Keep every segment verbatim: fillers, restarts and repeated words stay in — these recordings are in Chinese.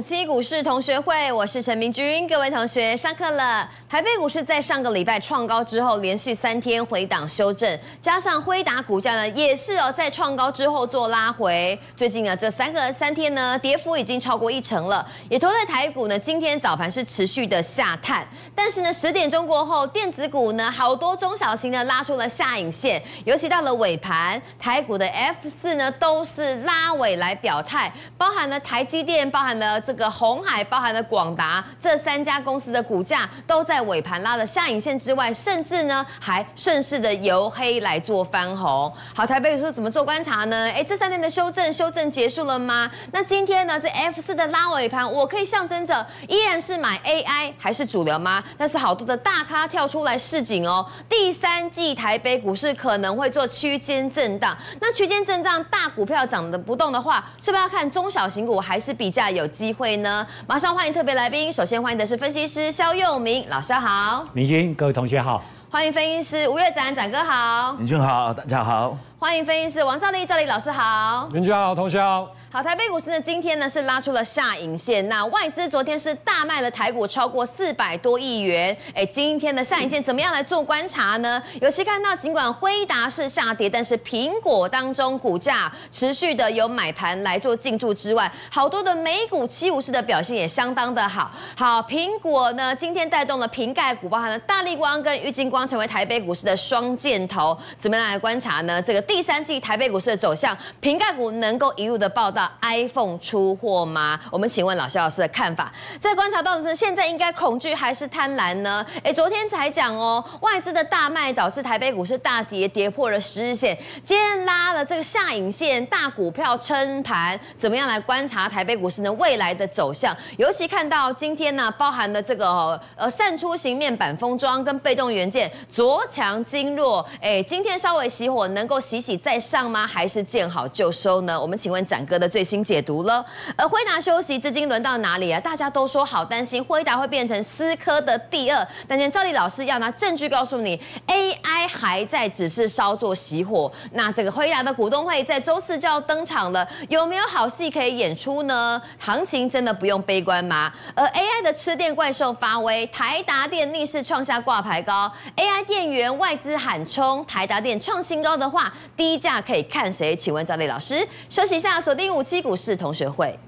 期股市同学会，我是陈明君，各位同学上课了。台北股市在上个礼拜创高之后，连续三天回档修正，加上辉达股价呢也是哦在创高之后做拉回。最近啊这三个三天呢，跌幅已经超过一成了，也拖在台股呢今天早盘是持续的下探，但是呢十点钟过后，电子股呢好多中小型呢拉出了下影线，尤其到了尾盘，台股的 F 四呢都是拉尾来表态，包含了台积电，包含了这个鸿海，包含了广达这三家公司的股价都在尾盘拉了下影线之外，甚至呢还顺势的由黑来做翻红。好，台北说怎么做观察呢？哎，这三天的修正，修正结束了吗？那今天呢，这 F 四的拉尾盘，我可以象征着依然是买 A I 还是主流吗？但是好多的大咖跳出来示警哦，第三季台北股市可能会做区间震荡。那区间震荡，大股票涨得不动的话，是不是要看中小型股还是比较有机会呢？马上欢迎特别来宾，首先欢迎的是分析师萧佑明老师好， 明君各位同学好， 欢迎分析师吴岳展展哥好， 明君好，大家好， 欢迎分析师王兆立兆立老师好， 明君好，同学好。 好，台北股市呢，今天呢是拉出了下影线。那外资昨天是大卖了台股超过四百多亿元。哎，今天的下影线怎么样来做观察呢？尤其看到，尽管辉达是下跌，但是苹果当中股价持续的有买盘来做进驻之外，好多的美股七五式的表现也相当的好。好，苹果呢今天带动了瓶盖股，包含了大立光跟玉晶光成为台北股市的双箭头。怎么样来观察呢？这个第三季台北股市的走向，瓶盖股能够一路的报道 iPhone 出货吗？我们请问老萧老师的看法。在观察到的是，现在应该恐惧还是贪婪呢？哎，昨天才讲哦，外资的大卖导致台北股市大跌，跌破了十日线。今天拉了这个下影线，大股票撑盘，怎么样来观察台北股市呢未来的走向？尤其看到今天呢，包含了这个哦呃散出型面板封装跟被动元件昨强今弱。哎，今天稍微熄火，能够洗洗再上吗？还是见好就收呢？我们请问展哥的最新解读了。而辉达休息，资金轮到哪里啊？大家都说好担心辉达会变成思科的第二，但今天兆立老师要拿证据告诉你 ，A I 还在只是稍作熄火。那这个辉达的股东会在周四就要登场了，有没有好戏可以演出呢？行情真的不用悲观吗？而 A I 的吃电怪兽发威，台达电逆势创下挂牌高 ，A I 电源外资喊冲，台达电创新高的话，低价可以看谁？请问兆立老师，休息一下，锁定五期股市同学会。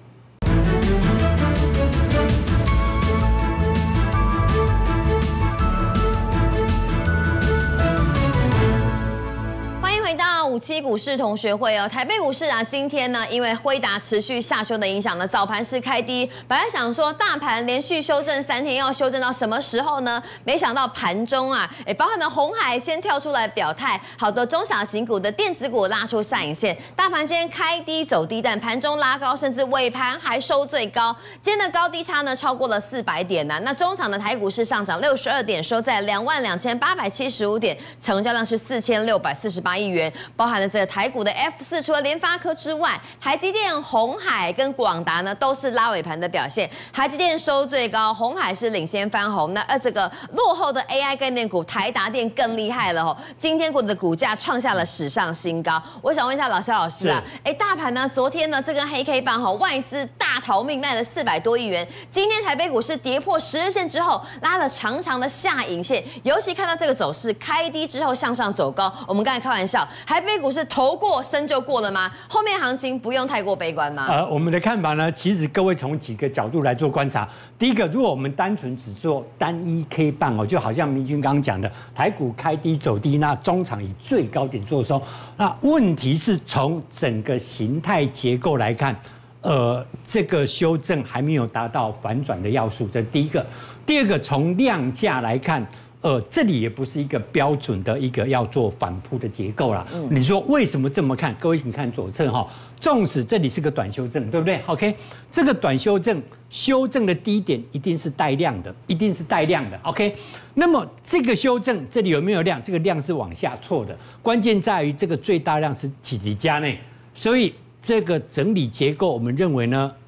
回到五期股市同学会哦，台北股市啊，今天呢，因为辉达持续下修的影响呢，早盘是开低。本来想说大盘连续修正三天，要修正到什么时候呢？没想到盘中啊，哎，包含了鸿海先跳出来表态，好多中小型股的电子股拉出下影线。大盘今天开低走低，但盘中拉高，甚至尾盘还收最高。今天的高低差呢，超过了四百点呢、啊。那中场的台股市上涨六十二点，收在两万两千八百七十五点，成交量是四千六百四十八亿元。包含了这个台股的 F 四，除了联发科之外，台积电、鸿海跟广达呢都是拉尾盘的表现。台积电收最高，鸿海是领先翻红。那而这个落后的 A I 概念股台达电更厉害了哦，今天股的股价创下了史上新高。我想问一下老萧老师啊，哎，大盘呢昨天呢这根黑 K 棒哈，外资大逃命卖了四百多亿元。今天台北股市跌破十日线之后，拉了长长的下影线，尤其看到这个走势开低之后向上走高，我们刚才开玩笑。台北股市头过身就过了吗？后面行情不用太过悲观吗？ 呃，我们的看法呢，其实各位从几个角度来做观察。第一个，如果我们单纯只做单一 K 棒哦，就好像明君刚刚讲的，台股开低走低，那中场以最高点做收。那问题是从整个形态结构来看，呃，这个修正还没有达到反转的要素，这是第一个。第二个，从量价来看。呃，这里也不是一个标准的一个要做反扑的结构啦。嗯、你说为什么这么看？各位请看左侧哈，纵使这里是个短修正，对不对 ？OK， 这个短修正修正的低点一定是带量的，一定是带量的。OK， 那么这个修正这里有没有量？这个量是往下错的，关键在于这个最大量是几底加内，所以这个整理结构，我们认为呢，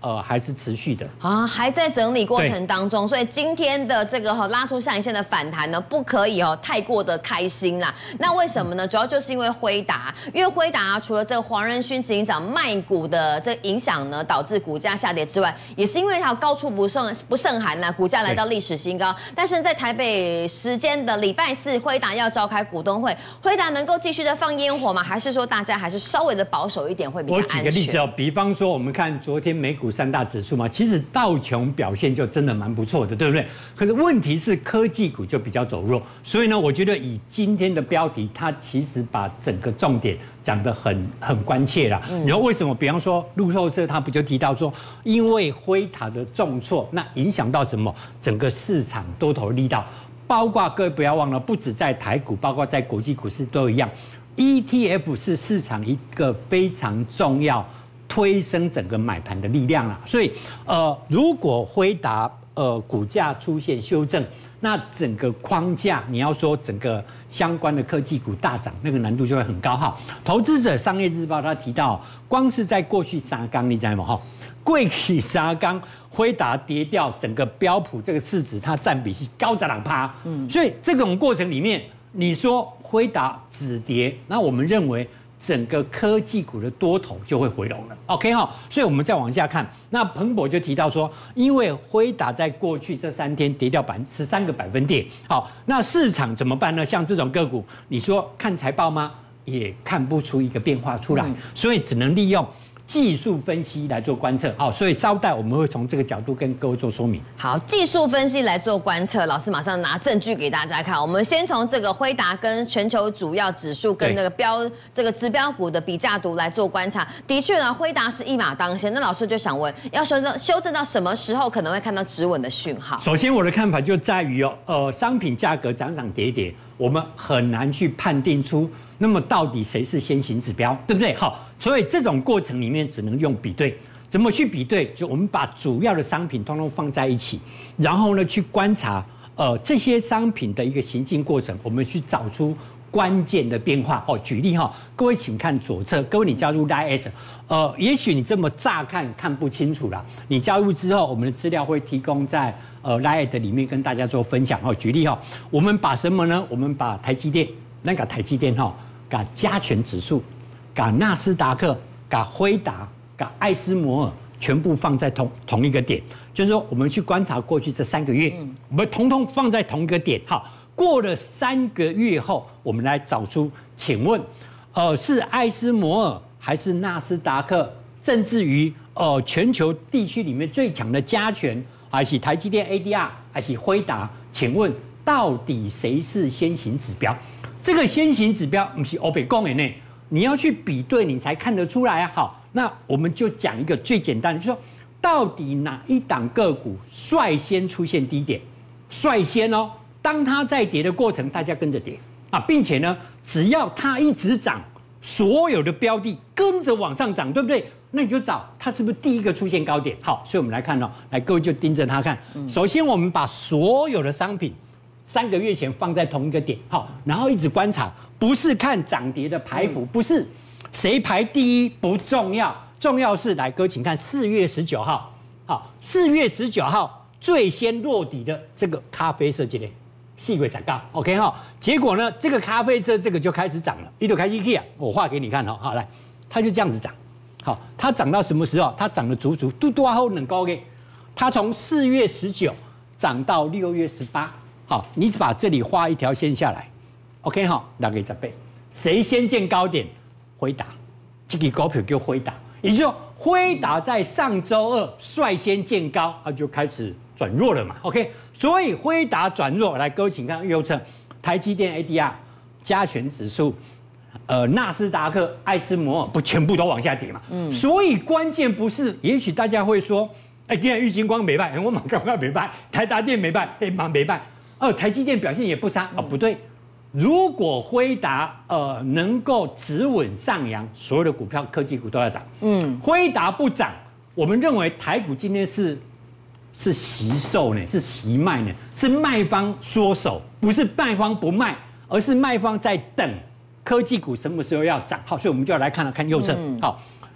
呃，还是持续的啊，还在整理过程当中，所以今天的这个哈、哦、拉出下影线的反弹呢，不可以哦太过的开心啦。那为什么呢？主要就是因为辉达，因为辉达、啊、除了这个黄仁勋执行长卖股的这影响呢，导致股价下跌之外，也是因为它高处不胜不胜寒呐、啊，股价来到历史新高。但是在台北时间的礼拜四，辉达要召开股东会，辉达能够继续的放烟火吗？还是说大家还是稍微的保守一点会比较安全？ 我举个例子哦，比方说我们看昨天美股三大指数嘛。其实道琼表现就真的蛮不错的，对不对？可是问题是科技股就比较走弱，所以呢，我觉得以今天的标题，它其实把整个重点讲得很很关切啦。嗯、然后为什么？比方说路透社它不就提到说，因为辉达的重挫，那影响到什么？整个市场多头力道，包括各位不要忘了，不止在台股，包括在国际股市都一样 ，E T F 是市场一个非常重要。推升整个买盘的力量啦，所以呃，如果辉达呃股价出现修正，那整个框架你要说整个相关的科技股大涨，那个难度就会很高哈。投资者商业日报他提到，光是在过去三缸，你知道吗？哈，过去三缸辉达跌掉，整个标普这个市值它占比是高达两趴，嗯，所以这种过程里面，你说辉达止跌，那我们认为。整个科技股的多头就会回笼了 ，OK 哈，所以我们再往下看，那彭博就提到说，因为辉达在过去这三天跌掉百十三个百分点，好，那市场怎么办呢？像这种个股，你说看财报吗？也看不出一个变化出来，嗯、所以只能利用技术分析来做观测，好，所以稍待我们会从这个角度跟各位做说明。 好，技术分析来做观测，老师马上拿证据给大家看。我们先从这个辉达跟全球主要指数跟这个标这个指标股的比价图来做观察。的确呢，辉达是一马当先。那老师就想问，要修正修正到什么时候可能会看到止稳的讯号？ 首先，我的看法就在于哦，呃，商品价格涨涨跌跌，我们很难去判定出。那么到底谁是先行指标，对不对？好，所以这种过程里面只能用比对，怎么去比对？就我们把主要的商品通通放在一起，然后呢去观察，呃，这些商品的一个行进过程，我们去找出关键的变化。哦，举例哈，各位请看左侧，各位你加入 Line， 呃，也许你这么乍看看不清楚啦，你加入之后，我们的资料会提供在呃 Line 里面跟大家做分享。哦，举例哈，我们把什么呢？我们把台积电，那个台积电哈。把加权指数、把纳斯达克、把辉达、把艾斯摩尔全部放在同同一个点，就是说我们去观察过去这三个月，嗯、我们统统放在同一个点。好，过了三个月后，我们来找出，请问，呃，是艾斯摩尔还是纳斯达克，甚至于呃全球地区里面最强的加权，还是台积电 A D R， 还是辉达？请问到底谁是先行指标？这个先行指标不是欧北共的呢，你要去比对，你才看得出来啊。好，那我们就讲一个最简单的，就是说到底哪一档个股率先出现低点，率先哦，当它在跌的过程，大家跟着跌啊，并且呢，只要它一直涨，所有的标的跟着往上涨，对不对？那你就找它是不是第一个出现高点。好，所以我们来看哦，来各位就盯着它看。首先，我们把所有的商品。三个月前放在同一个点，好，然后一直观察，不是看涨跌的排幅，不是谁排第一不重要，重要是来哥，请看四月十九号，好，四月十九号最先落底的这个咖啡色这类，细轨涨高 ，OK 哈，结果呢，这个咖啡色这个就开始涨了，一路开始起啊，我画给你看哈，好来，它就这样子涨，好，它涨到什么时候？它涨了足足嘟嘟啊后冷高给，它从四月十九涨到六月十八。好，你只把这里画一条线下来 ，OK 哈，大概十倍。谁先见高点？辉达，这个股票叫辉达，也就是说，辉达在上周二率先见高，它就开始转弱了嘛 ，OK。所以辉达转弱，来各位请看右侧，台积电 A D R、加权指数、呃纳斯达克、艾斯摩尔不全部都往下跌嘛，嗯。所以关键不是，也许大家会说，哎，今天玉晶光没败，我马刚刚没败，台达电没败，哎马没败。呃，台积电表现也不差啊、哦，不对。如果辉达呃能够止稳上扬，所有的股票科技股都要涨。嗯，辉达不涨，我们认为台股今天是是惜售呢，是惜卖呢，是卖方缩手，不是卖方不卖，而是卖方在等科技股什么时候要涨。好，所以我们就要来看看右侧。嗯、好，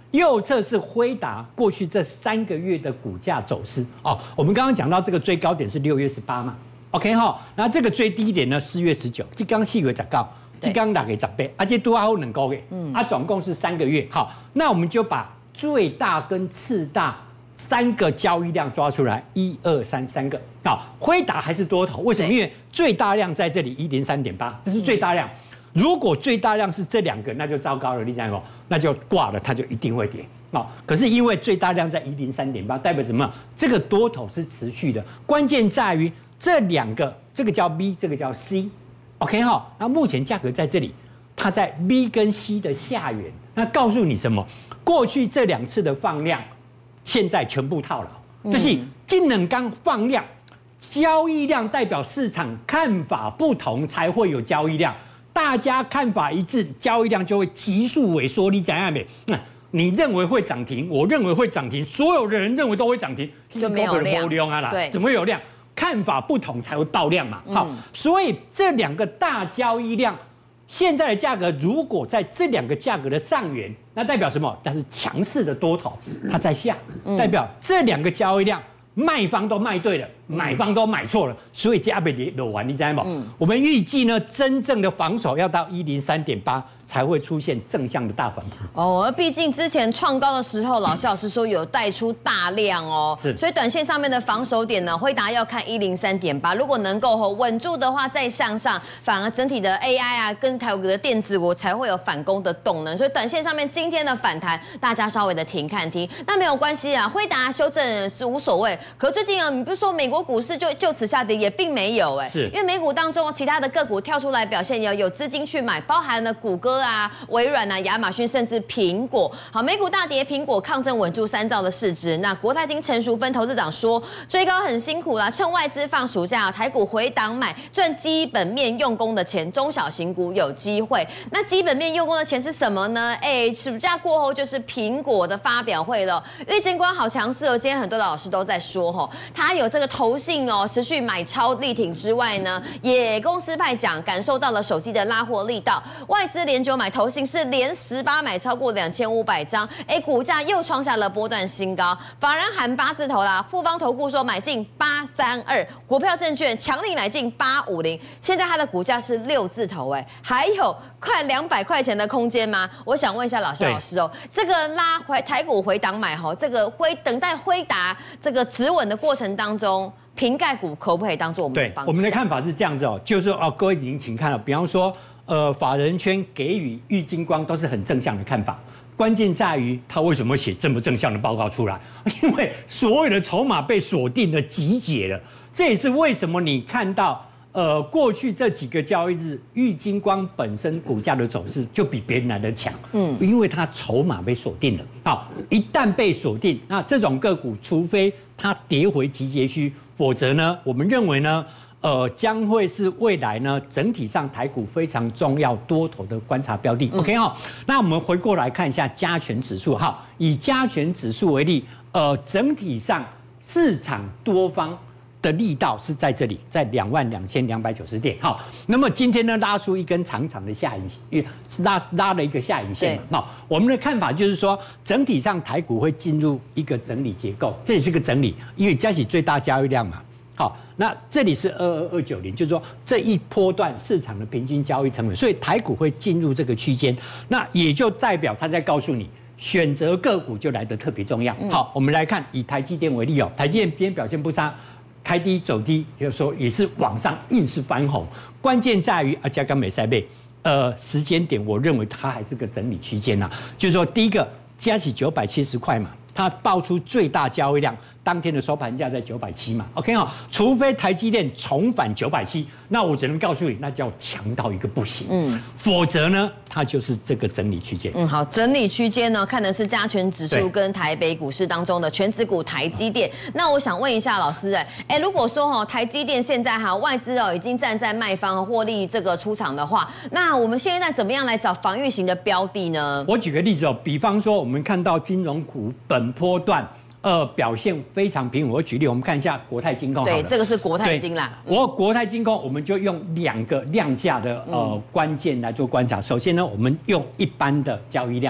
右侧是辉达过去这三个月的股价走势哦。我们刚刚讲到这个最高点是六月十八嘛 ，OK 哈，然后这个最低点呢四月十九，这刚四月十九，这刚六月十八，而且多还有两个月，嗯，啊，总共是三个月。好，那我们就把最大跟次大三个交易量抓出来，一二三三个。好，辉达还是多头，为什么？因为最大量在这里一零三点八，这是最大量。如果最大量是这两个，那就糟糕了，你知道吗？那就挂了，它就一定会跌。哦，可是因为最大量在一零三点八，代表什么？这个多头是持续的。关键在于这两个，这个叫 B， 这个叫 C。OK 哈，那目前价格在这里，它在 B 跟 C 的下缘。那告诉你什么？过去这两次的放量，现在全部套牢，就是金能刚放量，交易量代表市场看法不同才会有交易量。大家看法一致，交易量就会急速萎缩。你怎样没？那你认为会涨停，我认为会涨停，所有的人认为都会涨停， 就没有量啊啦。 对， 怎么会有量？看法不同才会爆量嘛。好，嗯、所以这两个大交易量，现在的价格如果在这两个价格的上缘，那代表什么？那是强势的多头，它在下，代表这两个交易量。卖方都卖对了，买方都买错了，所以加倍落完，你知道吗？嗯、我们预计呢，真正的防守要到一零三点八才会出现正向的大反弹。 哦，毕竟之前创高的时候，老师老师说有带出大量哦，是，所以短线上面的防守点呢，辉达要看一零三点八，如果能够吼稳住的话，再向上，反而整体的 A I 啊，跟台股的电子股才会有反攻的动能。所以短线上面今天的反弹，大家稍微的停看听，那没有关系啊，辉达修正是无所谓。可最近啊，你不是说美国股市就就此下跌，也并没有哎，是因为美股当中其他的个股跳出来表现，有有资金去买，包含了谷歌啊、微软啊、亚马逊，甚至苹果。好，美股大跌，苹果抗震稳住三兆的市值。那国泰金陈淑芬投资长说，追高很辛苦啦，趁外资放暑假，台股回档买，赚基本面用功的钱，中小型股有机会。那基本面用功的钱是什么呢？哎，暑假过后就是苹果的发表会了，郁金光好强势哦，今天很多的老师都在说吼。它有这个投信哦，持续买超力挺之外呢，也公司派讲感受到了手机的拉货力道，外资连九买投信是连十八买超过两千五百张，哎，股价又创下了波段新高，法人喊八字头啦，富邦投顾说买进八三二，股票证券强力买进八五零，现在它的股价是六字头，哎，还有快两百块钱的空间吗？我想问一下老师老师哦，这个拉回台股回档买吼，这个辉等待辉达这个止稳的过程当中，瓶盖股可不可以当做我们的方向？ 对，我们的看法是这样子哦，就是说哦，各位已经请看了，比方说，呃，法人圈给予郁金光都是很正向的看法，关键在于他为什么写这么正向的报告出来？因为所有的筹码被锁定的集结了，这也是为什么你看到。呃，过去这几个交易日，郁金光本身股价的走势就比别人来的强，嗯，因为它筹码被锁定了。好，一旦被锁定，那这种个股，除非它跌回集结区，否则呢，我们认为呢，呃，将会是未来呢整体上台股非常重要多头的观察标的。嗯、OK 哈，那我们回过来看一下加权指数哈，以加权指数为例，呃，整体上市场多方。的力道是在这里，在两万两千两百九十点。好，那么今天呢拉出一根长长的下影，拉拉了一个下影线嘛。那我们的看法就是说，整体上台股会进入一个整理结构，这也是个整理，因为加起最大交易量嘛。好，那这里是二二二九零，就是说这一波段市场的平均交易成本，所以台股会进入这个区间，那也就代表他在告诉你。选择个股就来得特别重要。好，我们来看以台积电为例哦，台积电今天表现不差。开低走低，就是说也是往上硬是翻红，关键在于啊，加刚美赛贝，呃，时间点我认为它还是个整理区间呐，就是说第一个加起九百七十块嘛，它爆出最大交易量，当天的收盘价在九百七嘛 ，OK 哈、哦，除非台积电重返九百七，那我只能告诉你，那叫强到一个不行，嗯，否则呢，它就是这个整理区间。 嗯，好，整理区间呢，看的是加权指数跟台北股市当中的全指股台积电。那我想问一下老师，哎，哎，如果说哈台积电现在哈外资哦已经站在卖方获利这个出场的话，那我们现在怎么样来找防御型的标的呢？ 我举个例子哦，比方说我们看到金融股本波段。呃，表现非常平稳。我举例，我们看一下国泰金控。 对，这个是国泰金啦。 我国泰金控，我们就用两个量价的呃关键来做观察。首先呢，我们用一般的交易量，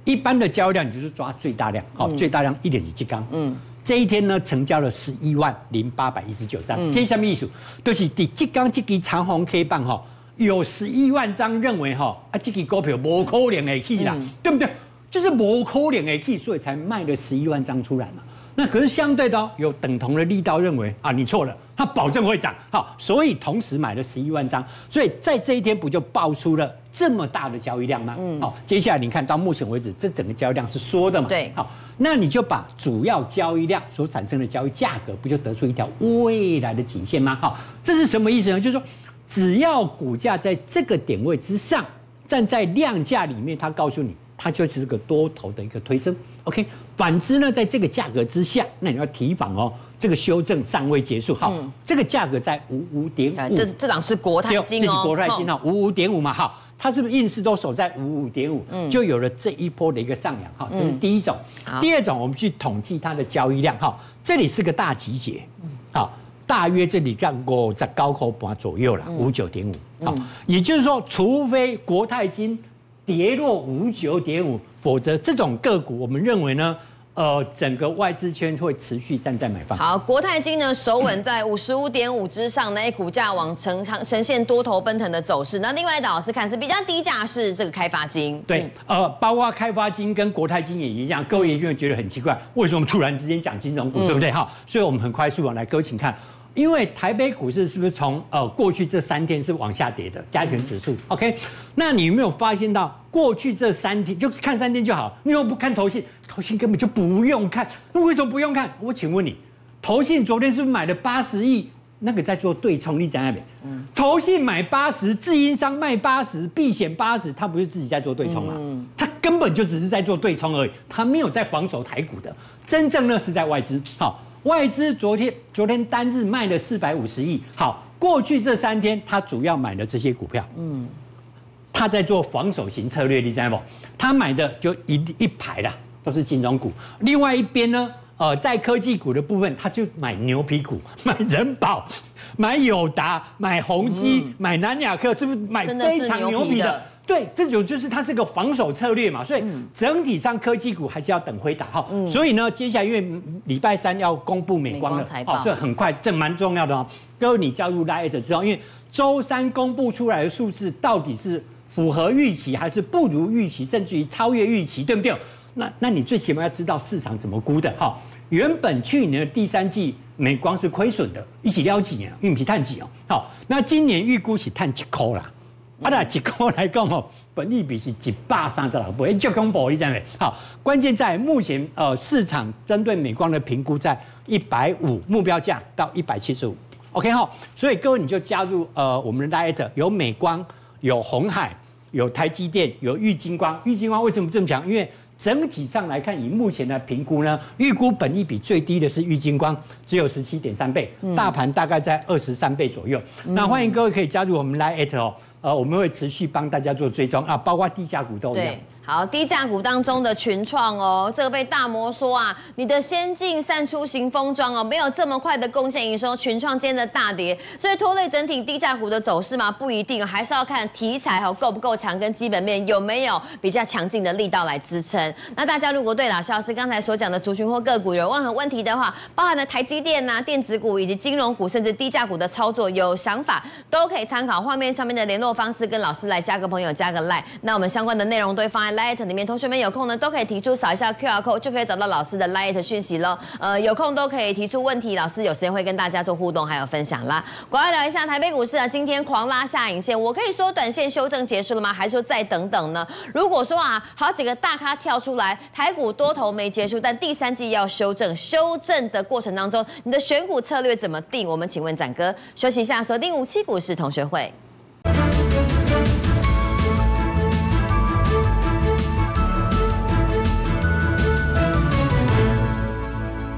一般的交易量你就是抓最大量，好、嗯，最大量一点几七缸，嗯。这一天呢，成交了十一万零八百一十九张。嗯、这什么意思？就是第这刚这支长红 K 棒哈，有十一万张认为哈啊，这支股票无可能会起啦，嗯、对不对？就是无可能会起，所以才卖了十一万张出来嘛。那可是相对的、哦，有等同的力道认为啊，你错了，它保证会涨。好，所以同时买了十一万张，所以在这一天不就爆出了这么大的交易量吗？嗯，好，接下来你看到目前为止，这整个交易量是缩的嘛？ 对， 好。那你就把主要交易量所产生的交易价格，不就得出一条未来的颈线吗？好，这是什么意思呢？就是说，只要股价在这个点位之上，站在量价里面，它告诉你，它就是个多头的一个推升。OK， 反之呢，在这个价格之下，那你要提防哦，这个修正尚未结束。好，嗯、这个价格在五五点五， 这这档是国泰金哦， 这是国泰金哦，五五点五嘛，好。它是不是硬是都守在五五点五，就有了这一波的一个上扬哈，这是第一种。嗯、第二种，我们去统计它的交易量哈，这里是个大集结，好，大约这里干过在高口半左右了，五九点五，好，也就是说，除非国泰金跌落五九点五，否则这种个股我们认为呢。呃，整个外资圈会持续站在买方。 好，国泰金呢守稳在五十五点五之上，那股价往呈呈现多头奔腾的走势。那另外一档老师看是比较低价是这个开发金。 对，呃，包括开发金跟国泰金也一样，各位一定会觉得很奇怪，为什么突然之间讲金融股，嗯、对不对？哈，所以我们很快速啊，来各位请看。因为台北股市是不是从呃过去这三天是往下跌的加权指数 ？OK， 那你有没有发现到过去这三天就看三天就好？你又不看投信，投信根本就不用看。那为什么不用看？我请问你，投信昨天是不是买了八十亿？那个在做对冲，你在那边？嗯，投信买八十，自营商卖八十，避险八十，他不是自己在做对冲吗？嗯，他根本就只是在做对冲而已，他没有在防守台股的。真正呢是在外资。好。外资昨天昨天单日卖了四百五十亿，好，过去这三天他主要买的这些股票，嗯，他在做防守型策略，你知道不？他买的就一一排啦，都是金融股。另外一边呢，呃，在科技股的部分，他就买牛皮股，买人保，买友达，买宏基，嗯、买南亚科，是不是买非常牛皮的？对，这种就是它是个防守策略嘛，所以整体上科技股还是要等回档哈。嗯、所以呢，接下来因为礼拜三要公布美光了， 好， 这很快，这蛮重要的哦。各位，你加入 Line 之后，因为周三公布出来的数字到底是符合预期还是不如预期，甚至于超越预期，对不对？那那你最起码要知道市场怎么估的哈。原本去年的第三季美光是亏损的，一起了几年，因为是碳几哦。好，那今年预估是碳一块啦。啊，那一个来讲哦，本益比是一百三十六倍，就公布你知道没？好，关键在目前呃市场针对美光的评估在一百五，目标价到一百七十五 ，OK 哈，所以各位你就加入呃我们的 Light， 有美光，有鸿海，有台积电，有玉晶光。玉晶光为什么这么强？因为整体上来看，以目前的评估呢，预估本益比最低的是玉晶光，只有十七点三倍，嗯、大盘大概在二十三倍左右。嗯、那欢迎各位可以加入我们 Light 哦。呃，我们会持续帮大家做追踪啊，包括低价股都一样。 好，低价股当中的群创哦，这个被大摩说啊，你的先进散出型封装哦，没有这么快的贡献营收，群创今天的大跌，所以拖累整体低价股的走势吗？不一定，还是要看题材哈够不够强，跟基本面有没有比较强劲的力道来支撑。那大家如果对老师老师刚才所讲的族群或个股有任何问题的话，包含了台积电呐、啊、电子股以及金融股，甚至低价股的操作有想法，都可以参考画面上面的联络方式，跟老师来加个朋友，加个 Line。那我们相关的内容都会放在 Line 里面，同学们有空呢都可以提出，扫一下 Q R code 就可以找到老师的 Line 讯息喽。呃，有空都可以提出问题，老师有时间会跟大家做互动还有分享啦。赶快聊一下台北股市啊，今天狂拉下影线，我可以说短线修正结束了吗？还是说再等等呢？如果说啊，好几个大咖跳出来，台股多头没结束，但第三季要修正，修正的过程当中，你的选股策略怎么定？我们请问展哥，休息一下，锁定五七股市同学会。欢迎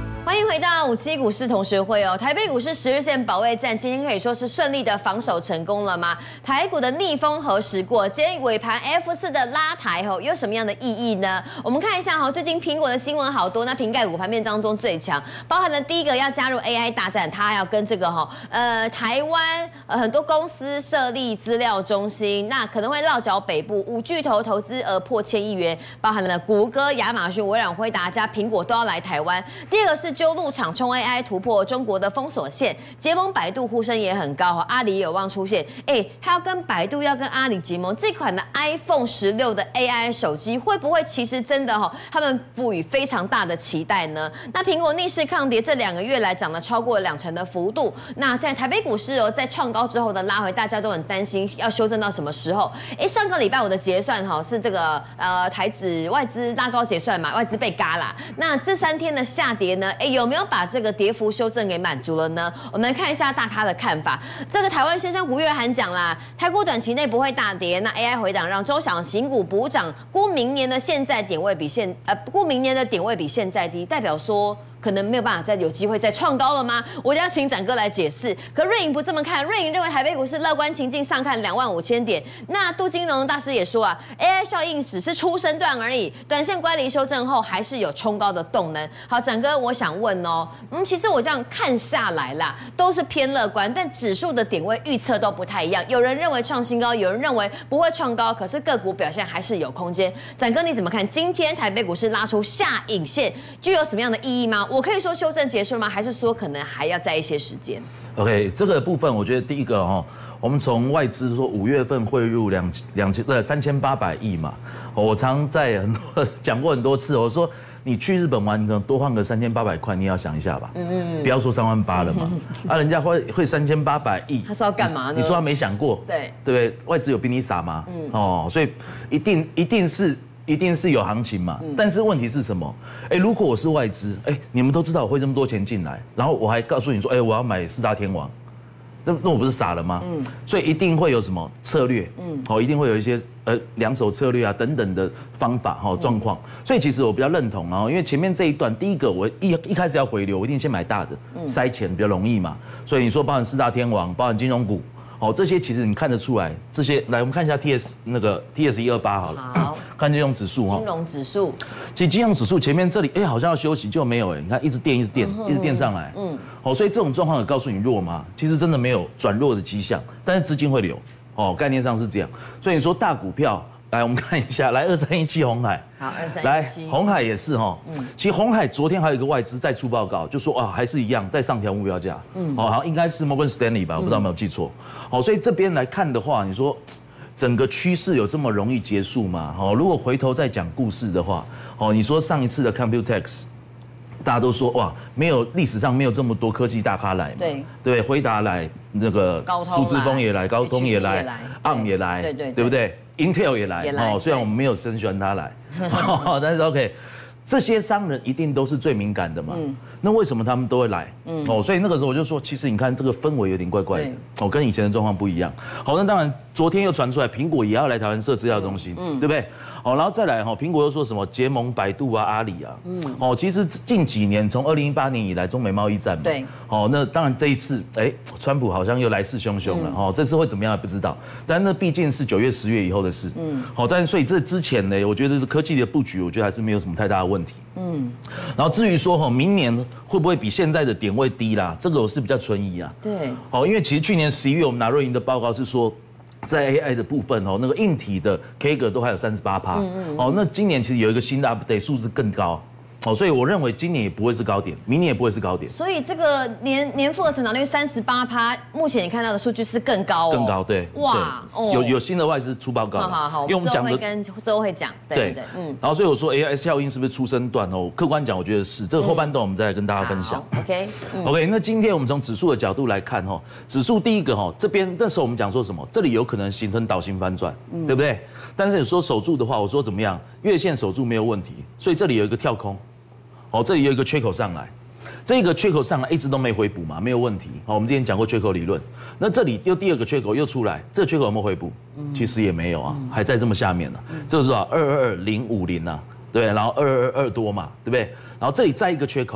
迎回到五七股市同学会哦。台北股市十日线保卫战，今天可以说是顺利的防守成功了吗？台股的逆风何时过？今天尾盘 F 四的拉抬吼，有什么样的意义呢？我们看一下哈，最近苹果的新闻好多，那瓶盖股盘面当中最强，包含了第一个要加入 A I 大战，它要跟这个哈呃台湾呃很多公司设立资料中心，那可能会落脚北部，五巨头投资额破千亿元，包含了谷歌、亚马逊、微软、辉达加苹果都要来台湾。第二个是揪入场冲 A I 突破中国的封锁线，结盟百度呼声也很高，阿里也有望出现。哎，他要跟百度要跟阿里结盟，这款的 iPhone 十六的 A I 手机会不会其实真的哈，他们赋予非常大的期待呢？那苹果逆势抗跌，这两个月来涨了超过两成的幅度。那在台北股市哦，在创高之后的拉回，大家都很担心要修正到什么时候？哎，上个礼拜五的结算哈是这个呃台指外资拉高结算嘛，外资被嘎啦。那这三天的下跌呢，哎有没有把这个跌幅修正给满足了呢？我们来看一下大咖的看法。这个台湾先生吴月涵讲啦，台股短期内不会大跌，那 A I 回档让中小型股补涨，估明年的现在点位比现呃估明年的点位比现在低，代表说可能没有办法再有机会再创高了吗？我要请展哥来解释。可瑞颖不这么看，瑞颖认为台北股市乐观情境上看两万五千点。那杜金龙大师也说啊 ，A I 效应只是初升段而已，短线乖离修正后还是有冲高的动能。好，展哥，我想问哦，嗯，其实我这样看下来啦，都是偏乐观，但指数的点位预测都不太一样。有人认为创新高，有人认为不会创高，可是个股表现还是有空间。展哥你怎么看？今天台北股市拉出下影线，具有什么样的意义吗？我可以说修正结束了吗？还是说可能还要再一些时间 ？OK， 这个部分我觉得第一个哈，我们从外资说五月份汇入两两千呃三千八百亿嘛，我常在很多讲过很多次，我说你去日本玩，你可能多换个三千八百块，你也要想一下吧，嗯嗯，不要说三万八了嘛，啊，人家会会三千八百亿， 他是要干嘛呢？ 你说他没想过， 对对不对？外资有比你傻吗？嗯哦，所以一定一定是。一定是有行情嘛，但是问题是什么？哎，如果我是外资，哎，你们都知道我会这么多钱进来，然后我还告诉你说，哎，我要买四大天王，那那我不是傻了吗？嗯，所以一定会有什么策略，嗯，好，一定会有一些呃两手策略啊等等的方法哈状况。所以其实我比较认同啊，因为前面这一段，第一个我一一开始要回流，我一定先买大的，塞钱比较容易嘛。所以你说包含四大天王，包含金融股。哦，这些其实你看得出来，这些来我们看一下 T S 那个 T S 一二八好了， 好， 看金融指数哈， 金融指数， 其实金融指数前面这里哎好像要休息，就没有哎，你看一直垫一直垫，一直垫上来，嗯，哦，所以这种状况有告诉你弱吗？其实真的没有转弱的迹象，但是资金会流，哦，概念上是这样，所以你说大股票。来，我们看一下，来二三一七鸿海， 好，二三来鸿海也是哈，嗯，其实鸿海昨天还有一个外资再出报告，就说啊还是一样再上调目标价，嗯，好，好像应该是 Morgan Stanley 吧，我不知道有没有记错，好，所以这边来看的话，你说整个趋势有这么容易结束吗？好，如果回头再讲故事的话，哦，你说上一次的 Computex。大家都说哇，没有历史上没有这么多科技大咖来嘛， 对对，辉达来，那个苏志峰也来，高通也来 ，A R M 也来， 对对对不对 ？Intel 也来，哦，虽然我们没有很喜欢他来，但是 OK， 这些商人一定都是最敏感的嘛，嗯，那为什么他们都会来？嗯，哦，所以那个时候我就说，其实你看这个氛围有点怪怪的，哦，跟以前的状况不一样。好，那当然昨天又传出来，苹果也要来台湾设资料中心，嗯，对不对？好，然后再来哈，苹果又说什么结盟百度啊、阿里啊，嗯，哦，其实近几年从二零一八年以来，中美贸易战嘛， 对， 哦，那当然这一次，哎，川普好像又来势汹汹了，哦，这次会怎么样还不知道，但那毕竟是九月、十月以后的事，嗯，好，但是所以这之前呢，我觉得是科技的布局，我觉得还是没有什么太大的问题，嗯，然后至于说哈，明年会不会比现在的点位低啦？这个我是比较存疑啊， 对， 哦，因为其实去年十一月我们拿瑞银的报告是说。在 A I 的部分哦，那个硬体的 K 格都还有三十八趴，哦，那今年其实有一个新的 update， 数字更高。哦，所以我认为今年也不会是高点，明年也不会是高点。 所以这个年年复合成长率三十八趴，目前你看到的数据是更高哦。 更高，对。哇，哦、有有新的外资出报告。 好好好，因为我们讲的会跟之后会讲，对对对，嗯。 然后所以我说 A I 效应是不是出生段哦？客观讲，我觉得是。这个后半段我们再来跟大家分享。 嗯、OK、嗯。 OK， 那今天我们从指数的角度来看哈，指数第一个哈，这边那时候我们讲说什么？这里有可能形成倒行反转，嗯、对不对？但是你说守住的话，我说怎么样？月线守住没有问题，所以这里有一个跳空。哦，这里有一个缺口上来，这个缺口上来一直都没回补嘛，没有问题。好，我们之前讲过缺口理论。那这里又第二个缺口又出来，这个缺口有没有回补？其实也没有啊，还在这么下面呢、啊。这个是多少？二二二零五零啊，对，然后二二二多嘛，对不对？然后这里再一个缺口，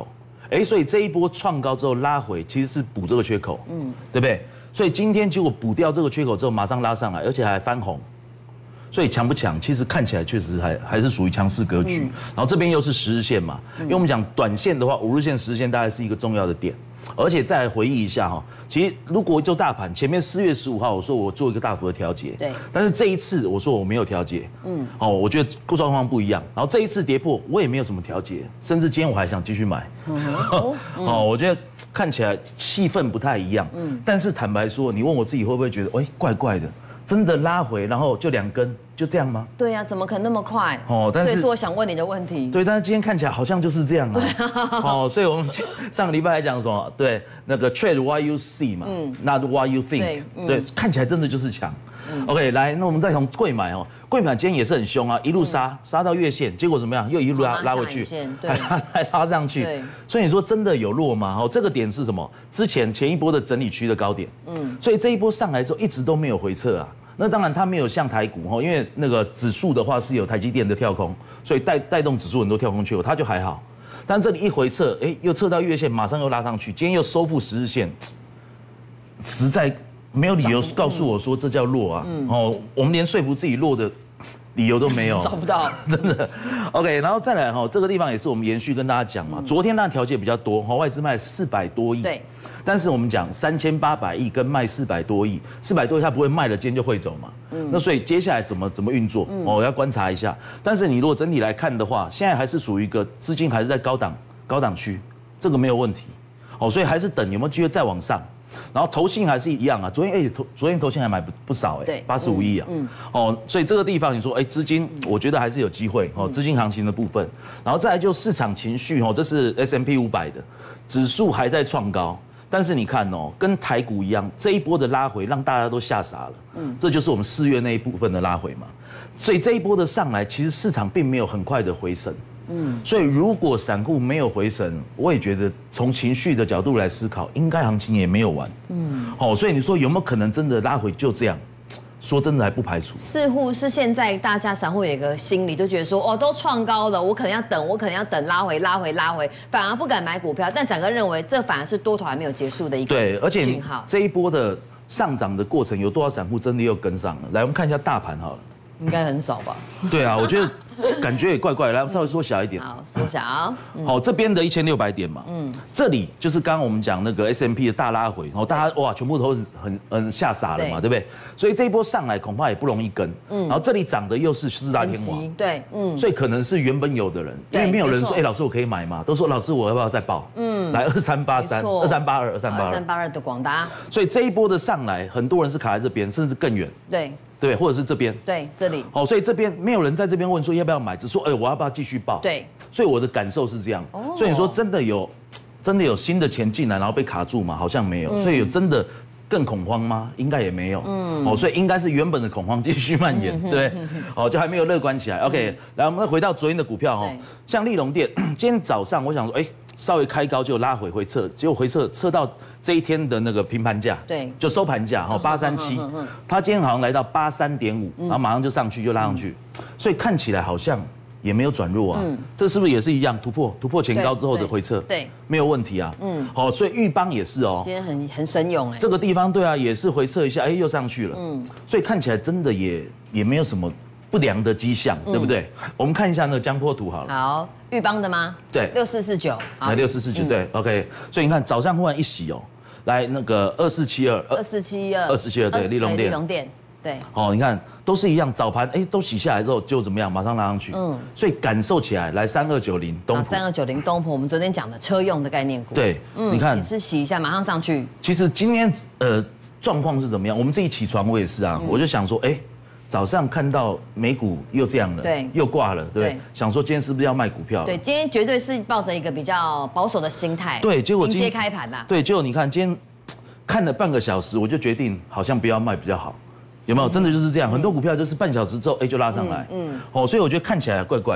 哎，所以这一波创高之后拉回，其实是补这个缺口，嗯，对不对？所以今天结果补掉这个缺口之后，马上拉上来，而且还翻红。所以强不强？其实看起来确实还还是属于强势格局。嗯、然后这边又是十日线嘛，嗯、因为我们讲短线的话，五日线、十日线大概是一个重要的点。而且再来回忆一下哈，其实如果就大盘前面四月十五号我说我做一个大幅的调节，对，但是这一次我说我没有调节，嗯，哦，我觉得状况不一样。然后这一次跌破，我也没有什么调节，甚至今天我还想继续买。嗯、哦，我觉得看起来气氛不太一样。嗯，但是坦白说，你问我自己会不会觉得，哎，怪怪的？真的拉回，然后就两根，就这样吗？ 对呀、啊，怎么可能那么快？哦，但是这也是我想问你的问题。 对，但是今天看起来好像就是这样啊。哦，所以我们上个礼拜还讲什么？对，那个 trade what you see 嘛，嗯 ，not what you think 对。嗯、对，看起来真的就是强。嗯、OK， 来，那我们再从贵买哦，贵买今天也是很凶啊，一路杀、嗯、杀到月线，结果怎么样？又一路拉拉回去，还拉还拉上去。对，所以你说真的有弱吗？哦，这个点是什么？之前前一波的整理区的高点。嗯，所以这一波上来之后一直都没有回撤啊。那当然，它没有像台股哈，因为那个指数的话是有台积电的跳空，所以带带动指数很多跳空缺口，它就还好。但这里一回撤，哎，又测到月线，马上又拉上去，今天又收复十日线，实在没有理由告诉我说这叫弱啊。嗯、哦，我们连说服自己弱的理由都没有， 找不到， 真的。OK， 然后再来哈，这个地方也是我们延续跟大家讲嘛，嗯、昨天那条件比较多，哈，外资卖四百多亿，对。但是我们讲三千八百亿跟卖四百多亿，四百多亿它不会卖了，今天就会走嘛。嗯，那所以接下来怎么怎么运作，嗯、哦，要观察一下。但是你如果整体来看的话，现在还是属于一个资金还是在高档高档区，这个没有问题。哦，所以还是等有没有机会再往上。然后投信还是一样啊，昨天哎，投昨天投信还买不不少哎，八十五亿啊。嗯，哦，所以这个地方你说哎，资金我觉得还是有机会哦，资金行情的部分。然后再来就市场情绪哦，这是 S and P 五百的指数还在创高。但是你看哦，跟台股一样，这一波的拉回让大家都吓傻了。嗯，这就是我们四月那一部分的拉回嘛。所以这一波的上来，其实市场并没有很快的回升。嗯，所以如果散户没有回升，我也觉得从情绪的角度来思考，应该行情也没有完。嗯，好，所以你说有没有可能真的拉回就这样？说真的还不排除， 似乎是现在大家散户有一个心理，都觉得说哦，都创高了，我可能要等，我可能要等拉回、拉回、拉回，反而不敢买股票。但展哥认为，这反而是多头还没有结束的一个对，而且这一波的上涨的过程，有多少散户真的又跟上了？来，我们看一下大盘好了， 应该很少吧？ 对啊，我觉得感觉也怪怪的。来，稍微缩小一点。 好，缩小。 嗯、好，这边的一千六百点嘛，嗯，这里就是刚刚我们讲那个 S and P 的大拉回，然后大家哇，全部都很很吓傻了嘛，对不对？所以这一波上来恐怕也不容易跟。嗯，然后这里涨的又是四大天王， 对，嗯， 所以可能是原本有的人，因为没有人说，哎，老师我可以买吗？都说老师我要不要再报？嗯，来二三八三、二三八二、二三八二、 二三八二的广达。 所以这一波的上来，很多人是卡在这边，甚至更远。 对。 对，或者是这边， 对，这里， 好，所以这边没有人在这边问说要不要买，只说，哎，我要不要继续报？ 对， 所以我的感受是这样。哦，所以你说真的有，真的有新的钱进来，然后被卡住吗？好像没有。嗯、所以有真的更恐慌吗？应该也没有。嗯，哦，所以应该是原本的恐慌继续蔓延，嗯、对，哦，就还没有乐观起来。OK，、嗯、来，我们回到昨天的股票哦，像立隆电，今天早上我想说，哎。稍微开高就拉回回撤，结果回撤撤到这一天的那个平盘价，对，就收盘价哈八三七，它今天好像来到八三点五，然后马上就上去就拉上去，嗯、所以看起来好像也没有转弱啊，嗯、这是不是也是一样突破突破前高之后的回撤？对，没有问题啊，嗯，好，所以裕邦也是哦， 今天很很神勇哎， 这个地方对啊也是回撤一下，哎又上去了，嗯，所以看起来真的也也没有什么不良的迹象，对不对？我们看一下那个江波图好了， 好。裕邦的吗？ 对， 六四四九， 来六四四九，对 ，OK。所以你看早上忽然一洗哦，来那个二四七二， 二四七二， 二四七二，对，立隆电， 立隆电，对。 哦，你看都是一样，早盘哎都洗下来之后就怎么样，马上拉上去，嗯。所以感受起来，来三二九零东普， 三二九零东普，我们昨天讲的车用的概念股， 对，嗯，你看也是洗一下，马上上去。 其实今天呃状况是怎么样？我们自己起床我也是啊，我就想说，哎。早上看到美股又这样了，对，又挂了，对不对？想说今天是不是要卖股票？ 对，今天绝对是抱着一个比较保守的心态， 对，结果迎接开盘呐。 对，结果你看今天看了半个小时，我就决定好像不要卖比较好，有没有？真的就是这样，很多股票就是半小时之后，哎，就拉上来，嗯，哦，所以我觉得看起来怪怪的。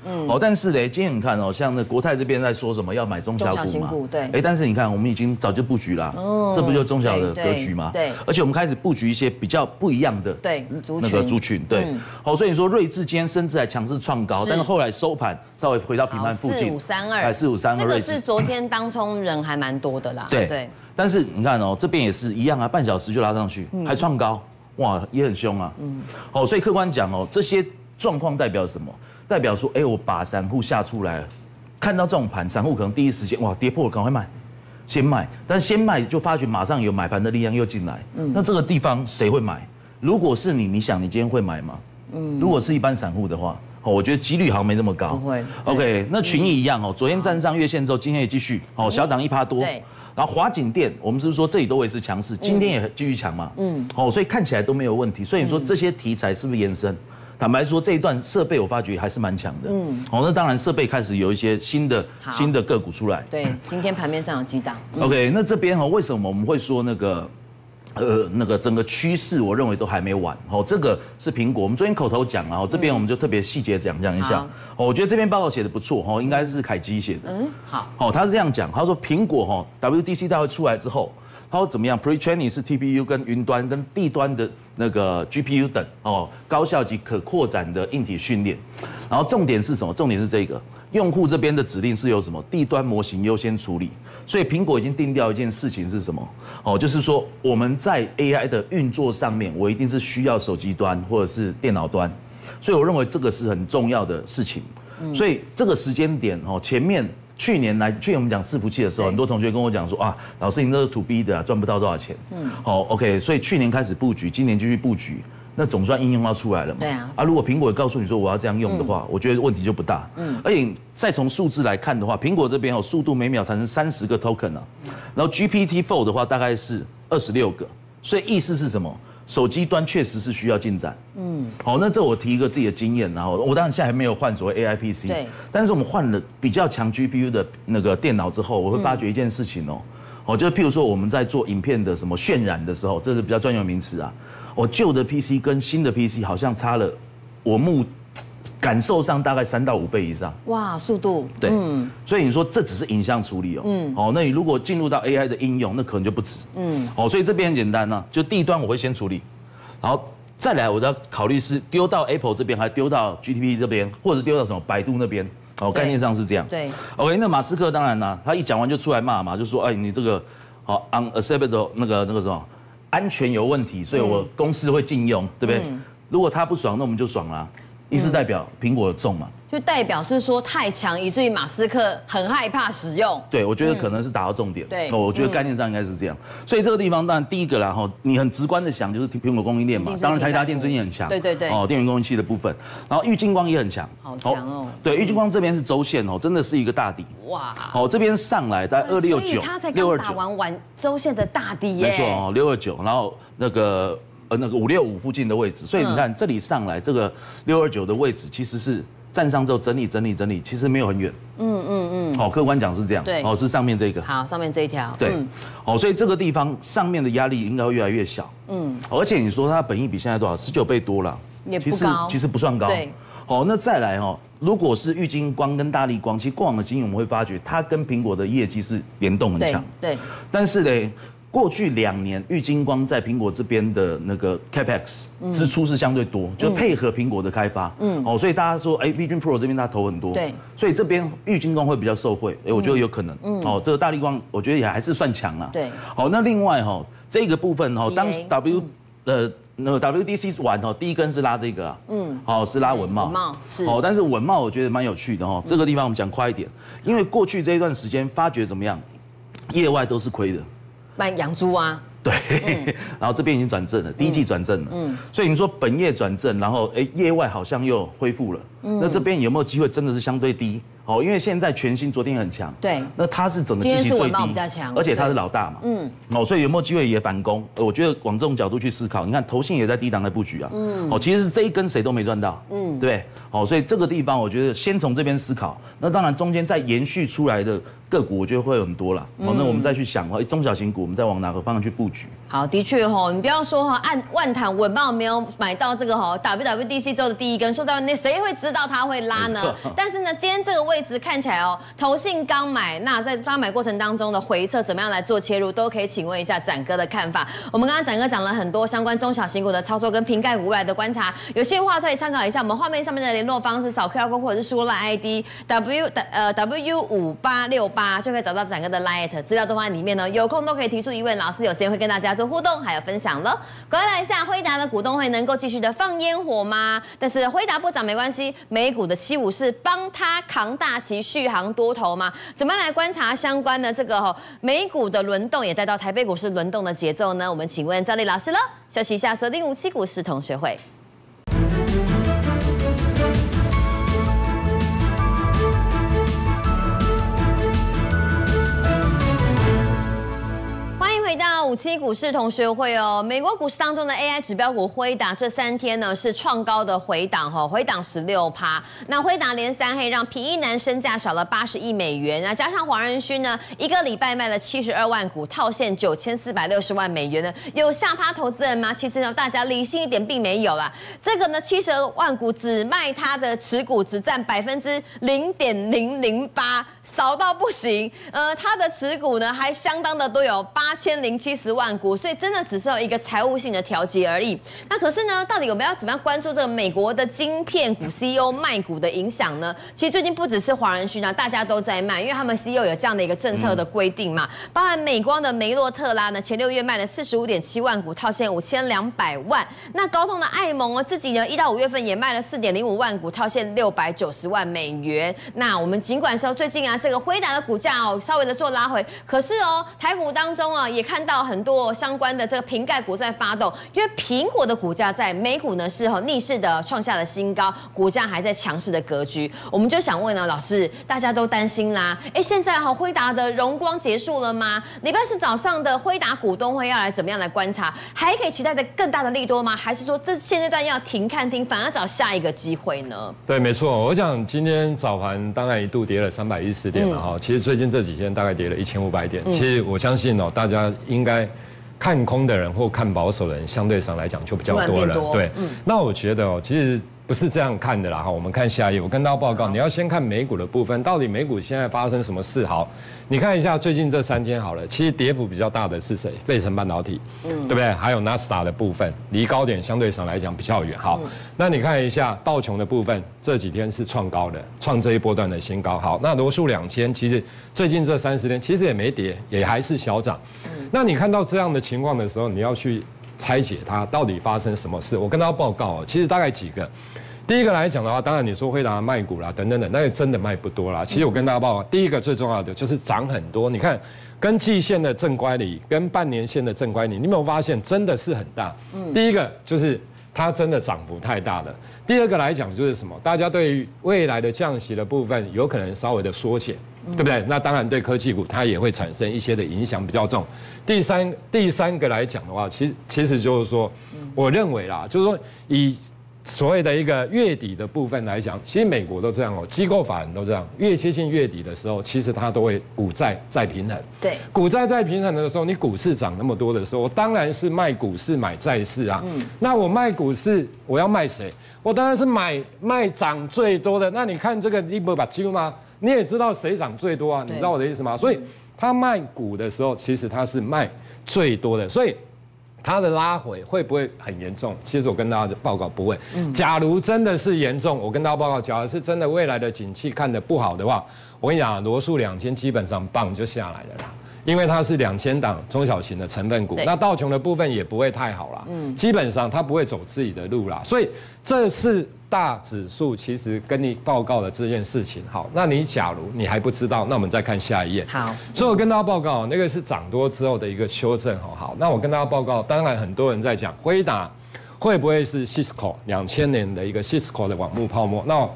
嗯，哦，但是呢，今天你看哦，像那国泰这边在说什么要买中小股嘛， 对， 哎，但是你看我们已经早就布局啦，哦，这不就中小的格局吗？ 对， 而且我们开始布局一些比较不一样的对那个族群，对，好，所以你说瑞智今天甚至还强势创高，但是后来收盘稍微回到平盘附近， 四五三二， 哎，四五三二， 这个是昨天当冲人还蛮多的啦， 对对，但是你看哦，这边也是一样啊，半小时就拉上去，还创高，哇，也很凶啊，嗯，哦，所以客观讲哦，这些状况代表什么？代表说，哎，我把散户下出来了，看到这种盘，散户可能第一时间哇跌破了，赶快卖，先卖，但是先卖就发觉马上有买盘的力量又进来，嗯，那这个地方谁会买？如果是你，你想你今天会买吗？嗯，如果是一般散户的话，哦，我觉得几率好像没那么高， 不会。 OK， 那群益一样哦，昨天站上月线之后，今天也继续哦，小涨一趴多， 对。 然后华景电，我们是不是说这里都维持强势，今天也继续强嘛，嗯，哦，所以看起来都没有问题，所以你说这些题材是不是延伸？坦白说，这一段设备我发觉还是蛮强的。嗯，哦，那当然设备开始有一些新的新的个股出来。 对，今天盘面上有几档。 嗯、OK， 那这边哈，为什么我们会说那个呃那个整个趋势，我认为都还没完。哦，这个是苹果，我们昨天口头讲了，哦，这边我们就特别细节讲讲一下。哦，我觉得这篇报告写的不错，哦，应该是凯基写的。嗯，好。哦，他是这样讲，他说苹果哈 W D C 大会出来之后。他说怎么样 ？Pre-training 是 T P U 跟云端跟地端的那个 G P U 等哦，高效及可扩展的硬体训练。然后重点是什么？重点是这个用户这边的指令是有什么？地端模型优先处理。所以苹果已经定调一件事情是什么？哦，就是说我们在 A I 的运作上面，我一定是需要手机端或者是电脑端。所以我认为这个是很重要的事情。所以这个时间点哦，前面。去年来，去年我们讲伺服器的时候，很多同学跟我讲说啊，老师你这是 to B 的啊，赚不到多少钱。嗯，好 ，OK， 所以去年开始布局，今年继续布局，那总算应用要出来了嘛。 对啊。 啊，如果苹果也告诉你说我要这样用的话，我觉得问题就不大。嗯。而且再从数字来看的话，苹果这边哦，速度每秒产生三十个 token 啊，然后 G P T 四 的话大概是二十六个，所以意思是什么？手机端确实是需要进展，嗯，好，那这我提一个自己的经验，然后我当然现在还没有换所谓 A I P C， 对，但是我们换了比较强 G P U 的那个电脑之后，我会发觉一件事情哦，哦，就是譬如说我们在做影片的什么渲染的时候，这是比较专有名词啊，我旧的 P C 跟新的 P C 好像差了，我目感受上大概三到五倍以上， 哇，速度， 对，嗯，所以你说这只是影像处理哦，嗯，哦，那你如果进入到 A I 的应用，那可能就不止，嗯，哦，所以这边很简单呢、啊，就第一端我会先处理。然后再来，我要考虑是丢到 Apple 这边，还丢到 G T P 这边，或者丢到什么百度那边。哦，概念上是这样。 对。 OK， 那马斯克当然啦，他一讲完就出来骂嘛，就说哎，你这个好 unacceptable 那个那个什么安全有问题，所以我公司会禁用，对不对？嗯、如果他不爽，那我们就爽啦。意思代表苹果有中嘛？ 就代表是说太强，以至于马斯克很害怕使用。 对，我觉得可能是打到重点。 对， 我觉得概念上应该是这样。所以这个地方当然第一个啦，哈，你很直观的想就是苹果供应链嘛，当然台达电最近很强。 对对对。 哦，电源供应器的部分，然后玉晶光也很强。 好强哦。 对，玉晶光这边是周线哦，真的是一个大底。哇。好，这边上来在二六九， 所以他才刚打完完周线的大底耶。 没错哦，六二九，然后那个。呃，那个五六五附近的位置，所以你看这里上来这个六二九的位置，其实是站上之后整理整理整理，其实没有很远。嗯嗯嗯。好，客观讲是这样。对。哦，是上面这个。 好，上面这一条。 对。哦，所以这个地方上面的压力应该会越来越小。嗯。而且你说它本益比现在多少？十九倍多了。 也不高。 其实不算高。 对。 好，那再来哦，如果是玉晶光跟大立光，其实过往的经验我们会发觉，它跟苹果的业绩是联动很强。 对。 但是呢。过去两年，玉晶光在苹果这边的那个 Capex 支出是相对多，嗯、就配合苹果的开发。嗯，哦，所以大家说，哎 ，Vision Pro 这边它投很多，对，所以这边玉晶光会比较受惠，哎，我觉得有可能。嗯，哦，这个大立光我觉得也还是算强啦。 对， 好，那另外哈，这个部分哈，当 W 呃那个 W D C 完哦，第一根是拉这个啊，嗯，好是拉文茂， 文茂是， 哦，但是文茂我觉得蛮有趣的哈，这个地方我们讲快一点，因为过去这一段时间发觉怎么样，业外都是亏的。 卖养猪啊， 对，嗯、然后这边已经转正了，第一季转正了，嗯，所以你说本业转正，然后哎业外好像又恢复了，嗯，那这边有没有机会真的是相对低？哦，因为现在全新昨天很强， 对， 那它是整个基期最低，而且它是老大嘛，嗯，哦，所以有没有机会也反攻？我觉得往这种角度去思考，你看投信也在低档在布局啊，嗯，哦，其实是这一根谁都没赚到，嗯，对，哦，所以这个地方我觉得先从这边思考，那当然中间再延续出来的个股我觉得会有很多啦。好，那我们再去想哦，中小型股我们再往哪个方向去布局？ 好，的确吼，你不要说哈，按万坦稳茂没有买到这个哈 W W D C 周的第一根，说到那谁会知道它会拉呢？但是呢，今天这个位置看起来哦，投信刚买，那在刚买过程当中的回撤，怎么样来做切入，都可以请问一下展哥的看法。我们刚刚展哥讲了很多相关中小型股的操作跟瓶盖股未来的观察，有些话可以参考一下我们画面上面的联络方式，扫 Q R code 或者是输入 Line I D W 呃 W 五八六八就可以找到展哥的 Line 资料都放在里面呢，有空都可以提出疑问，老师有时间会跟大家做互动还有分享了。赶快来一下，辉达的股东会能够继续的放烟火吗？但是辉达不涨没关系，美股的七五是帮他扛大旗续航多头吗？怎么样来观察相关的这个、哦、美股的轮动，也带到台北股市轮动的节奏呢？我们请问赵丽老师了。休息一下，锁定五七股市同学会。回到五七股市同学会哦，美国股市当中的 A I 指标股辉达这三天呢是创高的回档哈，回档十六趴。那辉达连三黑，让平一男身价少了八十亿美元，那加上黄仁勋呢，一个礼拜卖了七十二万股，套现九千四百六十万美元呢，有下趴投资人吗？其实呢，大家理性一点，并没有啦。这个呢，七十二万股只卖他的持股只占百分之零点零零八，少到不行。呃，他的持股呢还相当的都有八千零七十万股，所以真的只是有一个财务性的调节而已。那可是呢，到底我们要怎么样关注这个美国的晶片股 C E O 卖股的影响呢？其实最近不只是黄仁勋啊，大家都在卖，因为他们 C E O 有这样的一个政策的规定嘛。嗯、包含美光的梅洛特拉呢，前六月卖了四十五点七万股，套现五千两百万。那高通的艾蒙呢，自己呢一到五月份也卖了四点零五万股，套现六百九十万美元。那我们尽管说最近啊，这个辉达的股价哦稍微的做拉回，可是哦台股当中啊也看到很多相关的这个瓶盖股在发动，因为苹果的股价在美股呢是哈逆势的创下了新高，股价还在强势的格局。我们就想问呢，老师，大家都担心啦，哎，现在哈辉达的荣光结束了吗？礼拜四早上的辉达股东会要来怎么样来观察？还可以期待的更大的利多吗？还是说这现阶段要停看听，反而找下一个机会呢？ 对，没错，我讲今天早盘当然一度跌了三百一十点了哈、嗯，其实最近这几天大概跌了一千五百点、嗯，其实我相信哦，大家应该。看空的人或看保守的人，相对上来讲就比较多了。多对、嗯，那我觉得哦，其实不是这样看的啦。哈，我们看下一页，我跟大家报告，你要先看美股的部分，到底美股现在发生什么事？好，你看一下最近这三天好了，其实跌幅比较大的是谁？费城半导体，嗯，对不对？还有 Nasdaq 的部分，离高点相对上来讲比较远。好，嗯、那你看一下道琼的部分，这几天是创高的，创这一波段的新高。好，那罗素两千，其实最近这三十天其实也没跌，也还是小涨。那你看到这样的情况的时候，你要去拆解它到底发生什么事。我跟大家报告哦，其实大概几个。第一个来讲的话，当然你说辉达卖股啦，等等等，那个真的卖不多啦。其实我跟大家报告，第一个最重要的就是涨很多。你看，跟季线的正乖离，跟半年线的正乖离，你有没有发现真的是很大？嗯，第一个就是它真的涨幅太大了。第二个来讲就是什么？大家对于未来的降息的部分有可能稍微的缩减。对不对？那当然对科技股它也会产生一些的影响比较重。第三第三个来讲的话，其实其实就是说，我认为啦，就是说以所谓的一个月底的部分来讲，其实美国都这样哦，机构法人都这样，越接近月底的时候，其实它都会股债再平衡。 对， 股债再平衡的时候，你股市涨那么多的时候，我当然是卖股市买债市啊。嗯，那我卖股市，我要卖谁？我当然是买卖涨最多的。那你看这个你不把揪吗？你也知道谁涨最多啊？你知道我的意思吗？所以他卖股的时候，其实他是卖最多的，所以他的拉回会不会很严重？其实我跟大家报告不会。假如真的是严重，我跟大家报告，假如是真的未来的景气看得不好的话，我跟你讲，罗素两千基本上棒就下来了啦。因为它是两千档中小型的成分股，那道琼的部分也不会太好啦，嗯，基本上它不会走自己的路啦，所以这是大指数其实跟你报告的这件事情。好，那你假如你还不知道，那我们再看下一页。 好， 所以我跟大家报告，那个是涨多之后的一个修正。好，好，那我跟大家报告，当然很多人在讲辉达会不会是 Cisco 两千年的一个 Cisco 的网络泡沫？那